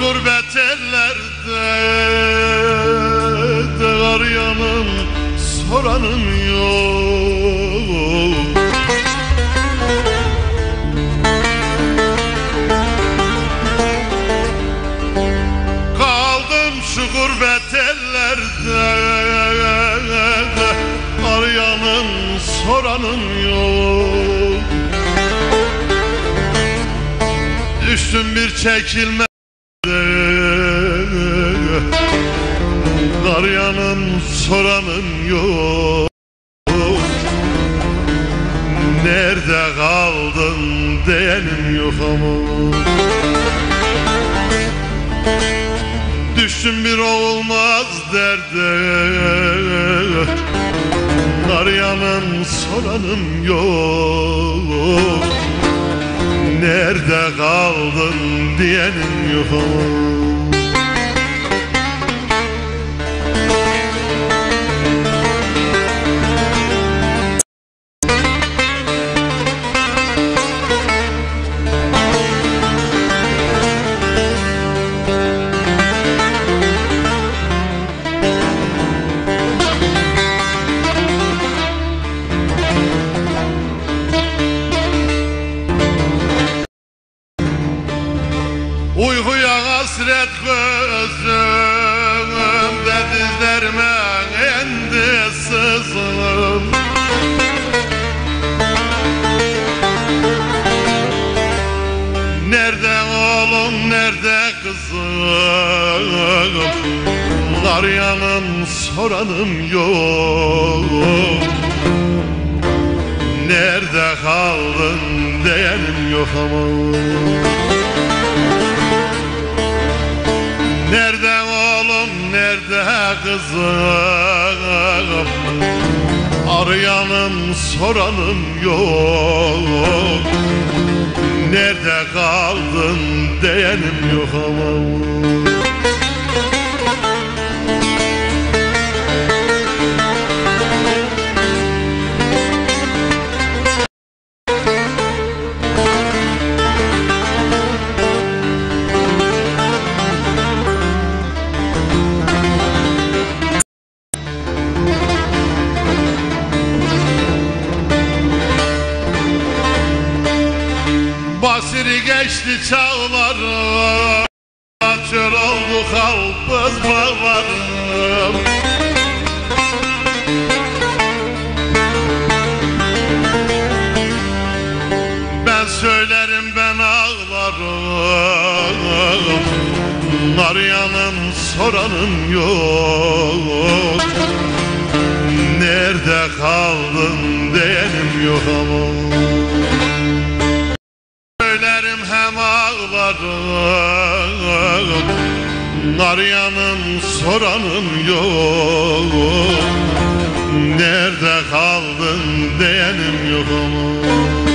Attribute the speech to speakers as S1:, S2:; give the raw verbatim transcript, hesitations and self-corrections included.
S1: gurbet ellerde de arayanım soranım yok. Kaldım şu gurbet ellerde arayanım soranım yok. Düştüm bir çekilme arayanım soranım yok. Nerede kaldın diyenim yok ama düştüm bir olmaz derde arayanım soranım yok. Nerede kaldın diyenim yok ama uykuya hasret gözümde dizlerime indi sızım. Nerede oğlum nerede kızım arayanım soranım yok. Nerede kaldın diyenim yok ama nerede oğlum nerede kızım arayanım soranım yok. Nerede kaldın diyenim yok ama basiri geçti çağlarım, çöl oldu kalpız bağlarım. Ben söylerim ben ağlarım, arayanım soranım yok. Nerede kaldın diyenim yok ama söylerim hem ağlarım, arayanım soranım yok. Nerede kaldın diyenim yok ama